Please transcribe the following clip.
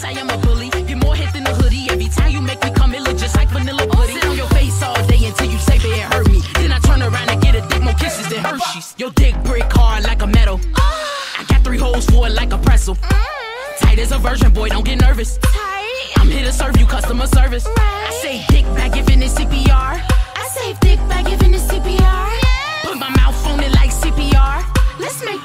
I am a bully. Get more hit than a hoodie. Every time you make me come, it look just like vanilla pudding. Sit on your face all day until you say it hurt me. Then I turn around and get a dick more kisses than Hershey's. Your dick brick hard like a metal. I got 3 holes for it like a pretzel. Tight as a virgin, boy, don't get nervous. I'm here to serve you customer service. I say dick back giving it CPR. I say dick back giving it CPR. Put my mouth on it like CPR. Let's make